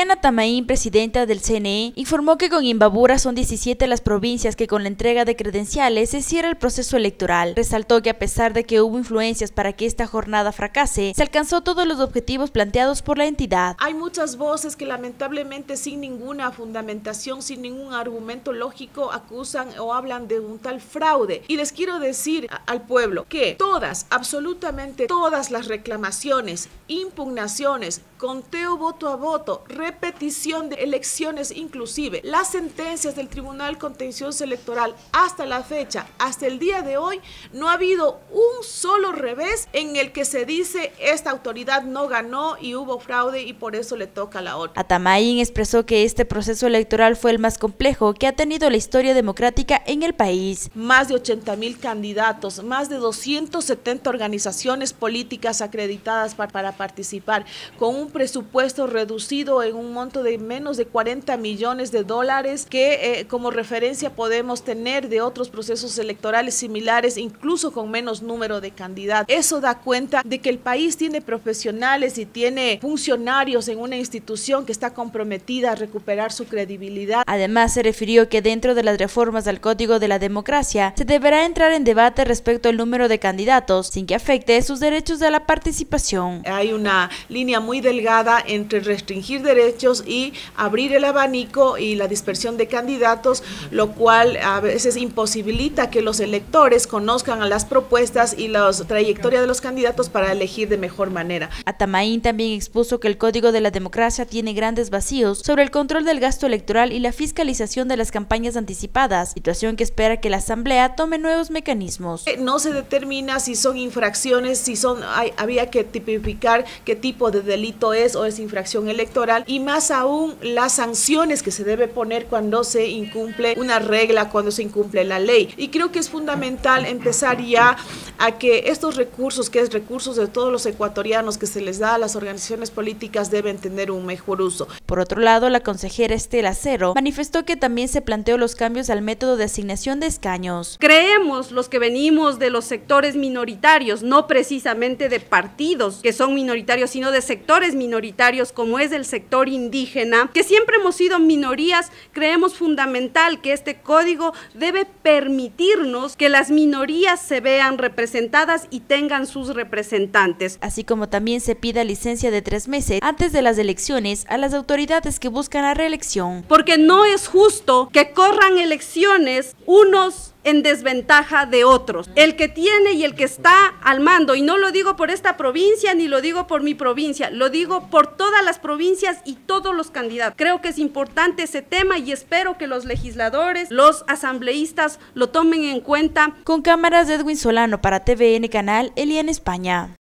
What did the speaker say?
Eliana Tamaín, presidenta del CNE, informó que con Imbabura son 17 las provincias que con la entrega de credenciales se cierra el proceso electoral. Resaltó que a pesar de que hubo influencias para que esta jornada fracase, se alcanzó todos los objetivos planteados por la entidad. Hay muchas voces que lamentablemente sin ninguna fundamentación, sin ningún argumento lógico acusan o hablan de un tal fraude. Y les quiero decir al pueblo que todas, absolutamente todas las reclamaciones, impugnaciones, conteo voto a voto, repetición de elecciones, inclusive las sentencias del Tribunal Contencioso Electoral hasta la fecha, hasta el día de hoy, no ha habido un solo revés en el que se dice esta autoridad no ganó y hubo fraude y por eso le toca a la otra. Tamaín expresó que este proceso electoral fue el más complejo que ha tenido la historia democrática en el país. Más de 80,000 candidatos, más de 270 organizaciones políticas acreditadas para participar, con un presupuesto reducido en un monto de menos de 40 millones de dólares que como referencia podemos tener de otros procesos electorales similares, incluso con menos número de candidatos. Eso da cuenta de que el país tiene profesionales y tiene funcionarios en una institución que está comprometida a recuperar su credibilidad. Además, se refirió que dentro de las reformas al Código de la Democracia se deberá entrar en debate respecto al número de candidatos sin que afecte sus derechos de la participación. Hay una línea muy delgada entre restringir derechos y abrir el abanico y la dispersión de candidatos, lo cual a veces imposibilita que los electores conozcan las propuestas y la trayectoria de los candidatos para elegir de mejor manera. Tamaín también expuso que el Código de la Democracia tiene grandes vacíos sobre el control del gasto electoral y la fiscalización de las campañas anticipadas, situación que espera que la Asamblea tome nuevos mecanismos. No se determina si son infracciones, había que tipificar qué tipo de delito es o es infracción electoral y más aún las sanciones que se debe poner cuando se incumple una regla, cuando se incumple la ley. Y creo que es fundamental empezar ya a que estos recursos, que es recursos de todos los ecuatorianos que se les da a las organizaciones políticas, deben tener un mejor uso. Por otro lado, la consejera Estela Cero manifestó que también se planteó los cambios al método de asignación de escaños. Creemos, los que venimos de los sectores minoritarios, no precisamente de partidos que son minoritarios, sino de sectores minoritarios como es el sector indígena, que siempre hemos sido minorías, creemos fundamental que este código debe permitirnos que las minorías se vean representadas y tengan sus representantes. Así como también se pida licencia de 3 meses antes de las elecciones a las autoridades que buscan la reelección. Porque no es justo que corran elecciones unos en desventaja de otros, el que tiene y el que está al mando, y no lo digo por esta provincia ni lo digo por mi provincia, lo digo por todas las provincias y todos los candidatos. Creo que es importante ese tema y espero que los legisladores, los asambleístas lo tomen en cuenta. Con cámaras de Edwin Solano para TVN Canal, Eliana España.